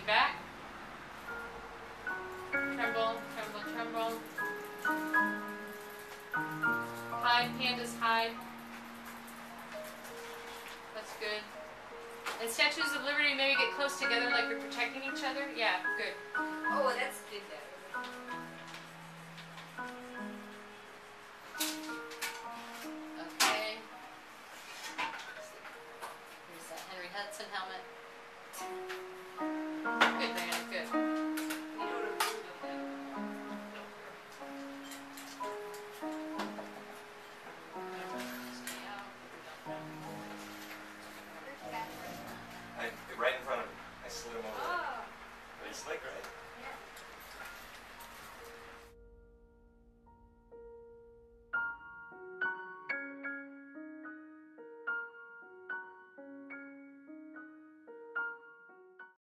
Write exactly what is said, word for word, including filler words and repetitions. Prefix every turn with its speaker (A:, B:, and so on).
A: Lean back. Tremble, tremble, tremble. Hide, pandas, hide. That's good. And Statues of Liberty, maybe get close together like you're protecting each other. Yeah, good.
B: Oh, that's good. That.
A: Okay. Here's that Henry Hudson helmet. Good, man, good.
B: You know what I'm doing?
C: I, right in front of me. I slid him over there.
B: Ah.
C: Pretty slick, right?